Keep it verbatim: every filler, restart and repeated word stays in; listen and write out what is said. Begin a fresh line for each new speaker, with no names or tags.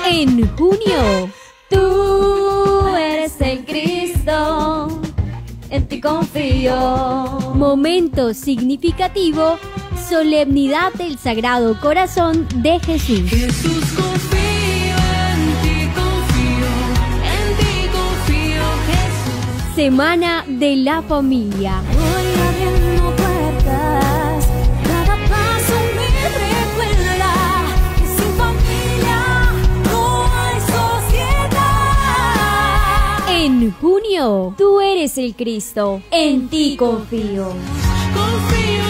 En junio, tú eres el Cristo, en ti confío. Momento significativo, solemnidad del Sagrado Corazón de Jesús.
Jesús, confío, en ti confío, en ti confío, Jesús.
Semana de la Familia.
Voy abriendo puertas, cada paso me recuerda que sin familia no hay sociedad.
En junio, tú eres el Cristo, en ti confío.
Confío